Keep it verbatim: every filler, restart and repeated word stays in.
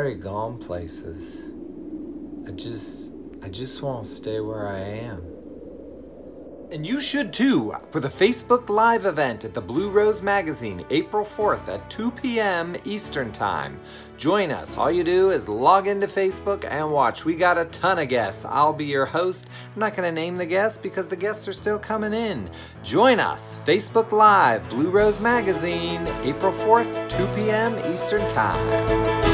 already gone places. I just, I just want to stay where I am. And you should too, for the Facebook Live event at the Blue Rose Magazine, April fourth at two p m Eastern Time. Join us. All you do is log into Facebook and watch. We got a ton of guests. I'll be your host. I'm not going to name the guests because the guests are still coming in. Join us. Facebook Live, Blue Rose Magazine, April fourth, two p m Eastern Time.